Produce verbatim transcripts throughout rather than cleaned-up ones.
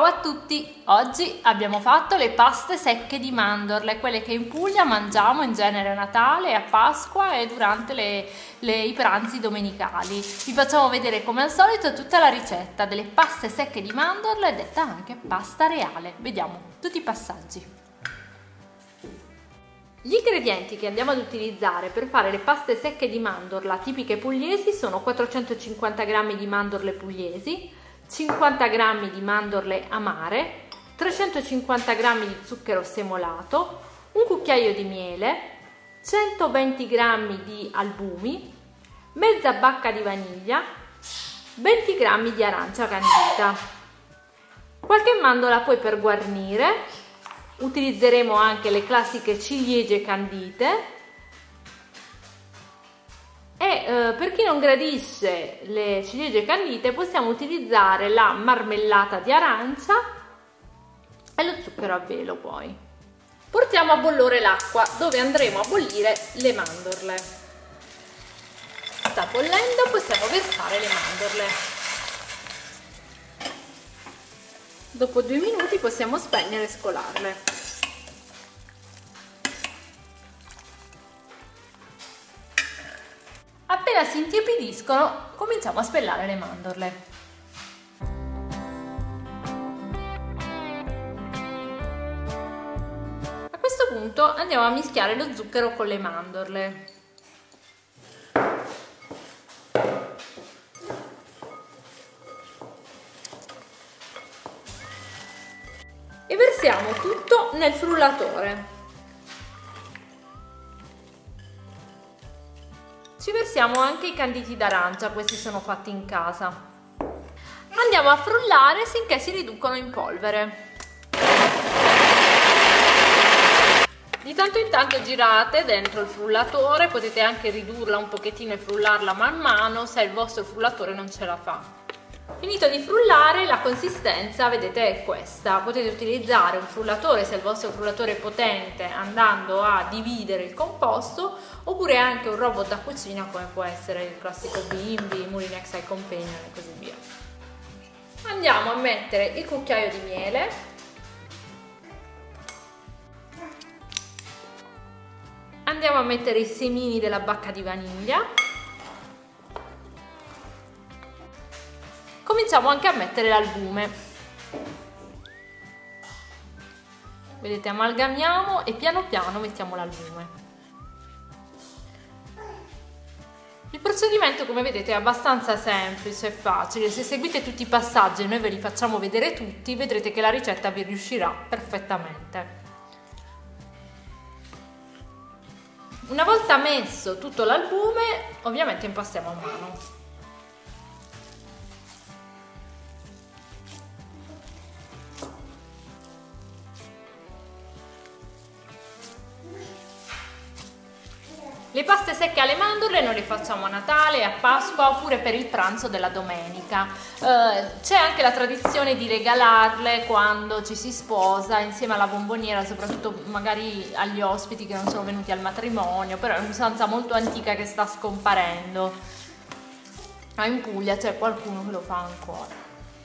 Ciao a tutti! Oggi abbiamo fatto le paste secche di mandorle, quelle che in Puglia mangiamo in genere a Natale, a Pasqua e durante le, le, i pranzi domenicali. Vi facciamo vedere come al solito tutta la ricetta delle paste secche di mandorle, detta anche pasta reale. Vediamo tutti i passaggi. Gli ingredienti che andiamo ad utilizzare per fare le paste secche di mandorla tipiche pugliesi sono quattrocentocinquanta grammi di mandorle pugliesi, cinquanta grammi di mandorle amare, trecentocinquanta grammi di zucchero semolato, un cucchiaio di miele, centoventi grammi di albumi, mezza bacca di vaniglia, venti grammi di arancia candita. Qualche mandola poi per guarnire, utilizzeremo anche le classiche ciliegie candite. E eh, per chi non gradisce le ciliegie candite possiamo utilizzare la marmellata di arancia e lo zucchero a velo. Poi portiamo a bollore l'acqua dove andremo a bollire le mandorle. Sta bollendo, possiamo versare le mandorle. Dopo due minuti possiamo spegnere e scolarle. Appena si intiepidiscono cominciamo a spellare le mandorle. A questo punto andiamo a mischiare lo zucchero con le mandorle. E versiamo tutto nel frullatore. Ci versiamo anche i canditi d'arancia, questi sono fatti in casa. Andiamo a frullare finché si riducono in polvere. Di tanto in tanto girate dentro il frullatore, potete anche ridurla un pochettino e frullarla man mano se il vostro frullatore non ce la fa. Finito di frullare, la consistenza vedete è questa. Potete utilizzare un frullatore se il vostro frullatore è potente, andando a dividere il composto, oppure anche un robot da cucina come può essere il classico Bimby, Moulinex I Companion e così via. Andiamo a mettere il cucchiaio di miele, andiamo a mettere i semini della bacca di vaniglia. Cominciamo anche a mettere l'albume. Vedete, amalgamiamo e piano piano mettiamo l'albume. Il procedimento, come vedete, è abbastanza semplice e facile. Se seguite tutti i passaggi e noi ve li facciamo vedere tutti, vedrete che la ricetta vi riuscirà perfettamente. Una volta messo tutto l'albume, ovviamente impastiamo a mano. Le paste secche alle mandorle noi le facciamo a Natale, a Pasqua oppure per il pranzo della domenica. Eh, c'è anche la tradizione di regalarle quando ci si sposa insieme alla bomboniera, soprattutto magari agli ospiti che non sono venuti al matrimonio, però è un'usanza molto antica che sta scomparendo. Ma in Puglia c'è qualcuno che lo fa ancora.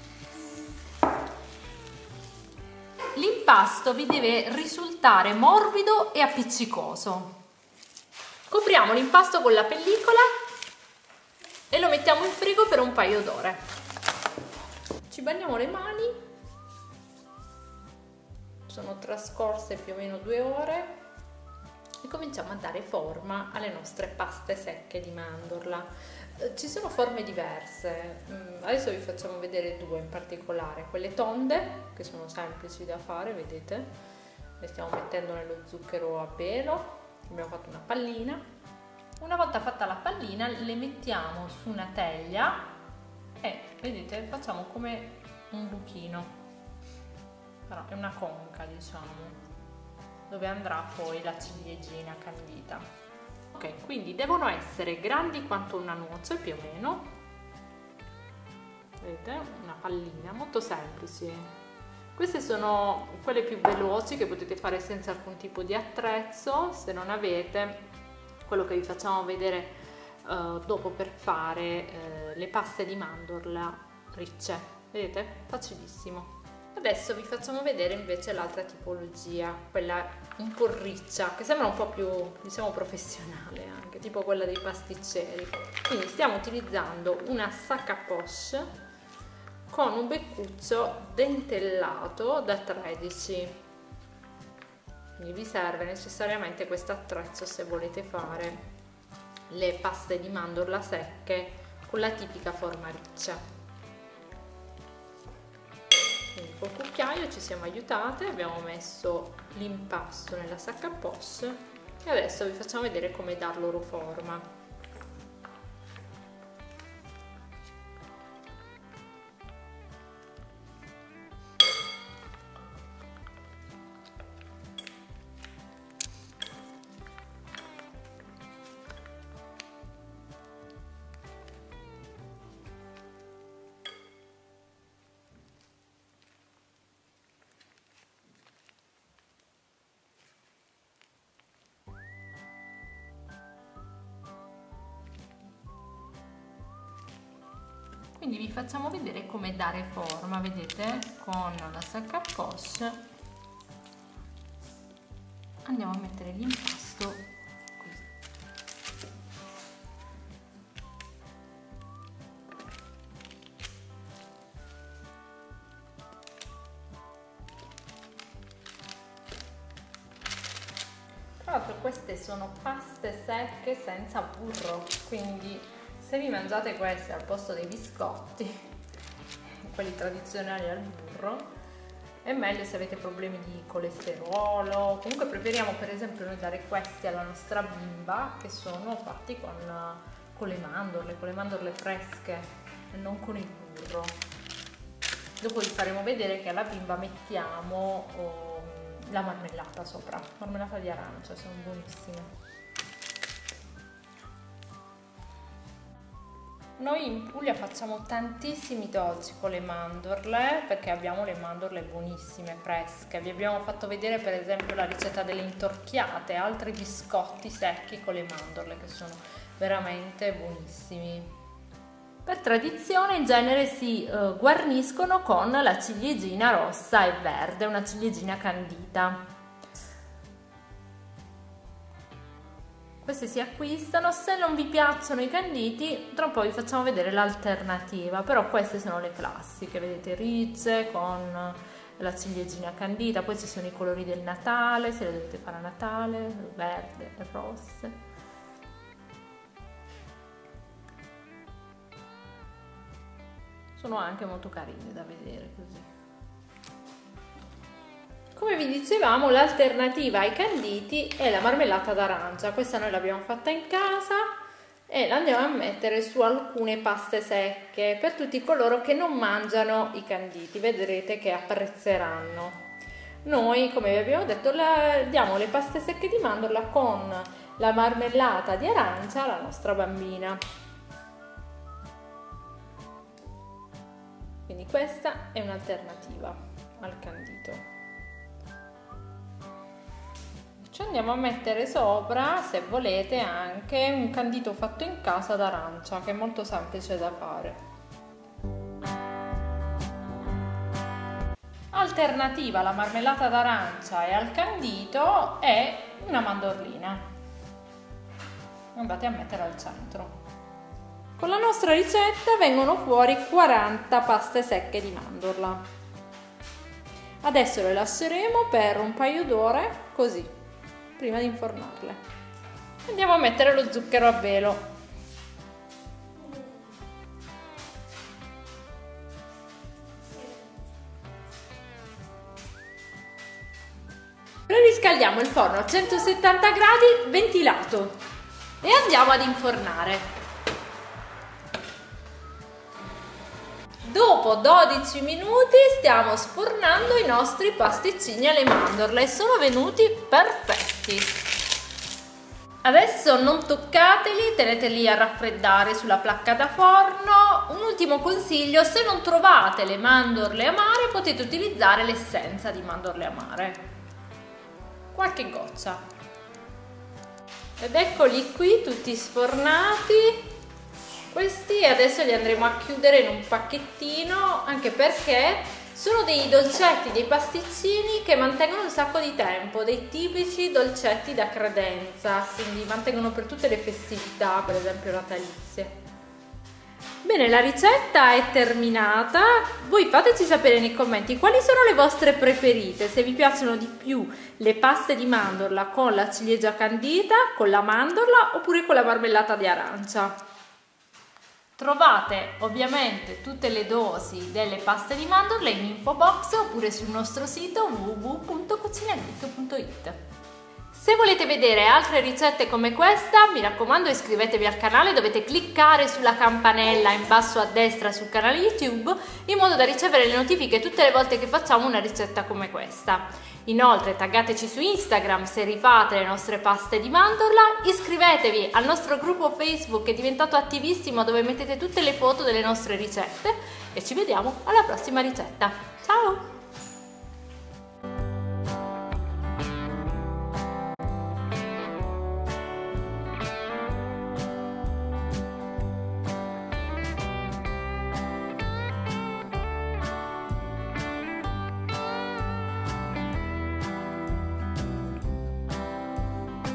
L'impasto vi deve risultare morbido e appiccicoso. Copriamo l'impasto con la pellicola e lo mettiamo in frigo per un paio d'ore. Ci bagniamo le mani. Sono trascorse più o meno due ore e cominciamo a dare forma alle nostre paste secche di mandorla. Ci sono forme diverse, adesso vi facciamo vedere due in particolare, quelle tonde che sono semplici da fare, vedete? Le stiamo mettendo nello zucchero a velo. Abbiamo fatto una pallina. Una volta fatta la pallina le mettiamo su una teglia e vedete facciamo come un buchino, però è una conca, diciamo, dove andrà poi la ciliegina candita. Ok, quindi devono essere grandi quanto una noce più o meno, vedete, una pallina molto semplice. Queste sono quelle più veloci che potete fare senza alcun tipo di attrezzo. Se non avete, quello che vi facciamo vedere uh, dopo per fare uh, le paste di mandorla ricce, vedete? Facilissimo. Adesso vi facciamo vedere invece l'altra tipologia, quella un po' riccia, che sembra un po' più, diciamo, professionale anche, tipo quella dei pasticceri. Quindi stiamo utilizzando una sac à poche con un beccuccio dentellato da tredici. Quindi vi serve necessariamente questo attrezzo se volete fare le paste di mandorla secche con la tipica forma riccia. Quindi col cucchiaio ci siamo aiutate, abbiamo messo l'impasto nella sac à poche e adesso vi facciamo vedere come dar loro forma. Quindi vi facciamo vedere come dare forma, vedete, con la sac à poche andiamo a mettere l'impasto così. Tra l'altro queste sono paste secche senza burro, quindi se vi mangiate queste al posto dei biscotti, quelli tradizionali al burro, è meglio se avete problemi di colesterolo. Comunque preferiamo per esempio noi dare questi alla nostra bimba che sono fatti con, con le mandorle, con le mandorle fresche e non con il burro. Dopo vi faremo vedere che alla bimba mettiamo oh, la marmellata sopra, marmellata di arancia, sono buonissime. Noi in Puglia facciamo tantissimi dolci con le mandorle perché abbiamo le mandorle buonissime, fresche. Vi abbiamo fatto vedere per esempio la ricetta delle intorchiate, altri biscotti secchi con le mandorle che sono veramente buonissimi. Per tradizione in genere si eh, guarniscono con la ciliegina rossa e verde, una ciliegina candita. Queste si acquistano, se non vi piacciono i canditi tra un po' vi facciamo vedere l'alternativa, però queste sono le classiche, vedete, ricce con la ciliegina candita. Poi ci sono i colori del Natale, se le dovete fare a Natale, verde e rosse. Sono anche molto carine da vedere così. Come vi dicevamo, l'alternativa ai canditi è la marmellata d'arancia. Questa noi l'abbiamo fatta in casa e la andiamo a mettere su alcune paste secche per tutti coloro che non mangiano i canditi. Vedrete che apprezzeranno. Noi, come vi abbiamo detto, la, diamo le paste secche di mandorla con la marmellata di arancia alla nostra bambina. Quindi questa è un'alternativa al candito. Ci andiamo a mettere sopra, se volete, anche un candito fatto in casa d'arancia, che è molto semplice da fare. Alternativa alla marmellata d'arancia e al candito è una mandorlina. Andate a mettere al centro. Con la nostra ricetta vengono fuori quaranta paste secche di mandorla. Adesso le lasceremo per un paio d'ore così, prima di infornarle. Andiamo a mettere lo zucchero a velo. Riscaldiamo il forno a centosettanta gradi ventilato e andiamo ad infornare. Dopo dodici minuti stiamo sfornando i nostri pasticcini alle mandorle e sono venuti perfetti. Adesso non toccateli, teneteli a raffreddare sulla placca da forno. Un ultimo consiglio: se non trovate le mandorle amare potete utilizzare l'essenza di mandorle amare, qualche goccia. Ed eccoli qui tutti sfornati. Questi adesso li andremo a chiudere in un pacchettino, anche perché Sono dei dolcetti, dei pasticcini che mantengono un sacco di tempo, dei tipici dolcetti da credenza, quindi mantengono per tutte le festività, per esempio natalizie. Bene, la ricetta è terminata. Voi fateci sapere nei commenti quali sono le vostre preferite, se vi piacciono di più le paste di mandorla con la ciliegia candita, con la mandorla oppure con la marmellata di arancia. Trovate ovviamente tutte le dosi delle paste di mandorla in info box oppure sul nostro sito w w w punto cucinageek punto it. Se volete vedere altre ricette come questa, mi raccomando iscrivetevi al canale, dovete cliccare sulla campanella in basso a destra sul canale YouTube in modo da ricevere le notifiche tutte le volte che facciamo una ricetta come questa. Inoltre taggateci su Instagram se rifate le nostre paste di mandorla, iscrivetevi al nostro gruppo Facebook che è diventato attivissimo dove mettete tutte le foto delle nostre ricette e ci vediamo alla prossima ricetta. Ciao!